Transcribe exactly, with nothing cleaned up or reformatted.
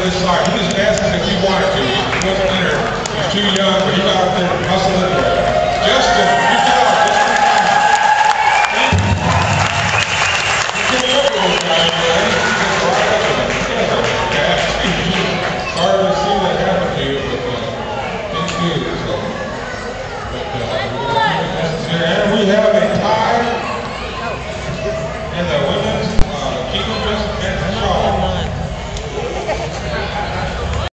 this side. He just asked him if he wanted to. He wasn't in there. He's too young, but he got out there and hustled anyway. Justin, good job. Thank you. You can't look at those guys, man. You just right up with them. Yeah, sorry to see that happen to you, but uh, thank you. So, but, uh, we're going to keep it necessary. And we have a